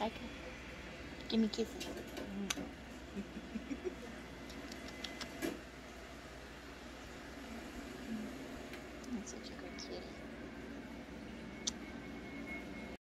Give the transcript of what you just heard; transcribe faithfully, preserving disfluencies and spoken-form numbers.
Psycha. Give me kisses. That's such a good kitty.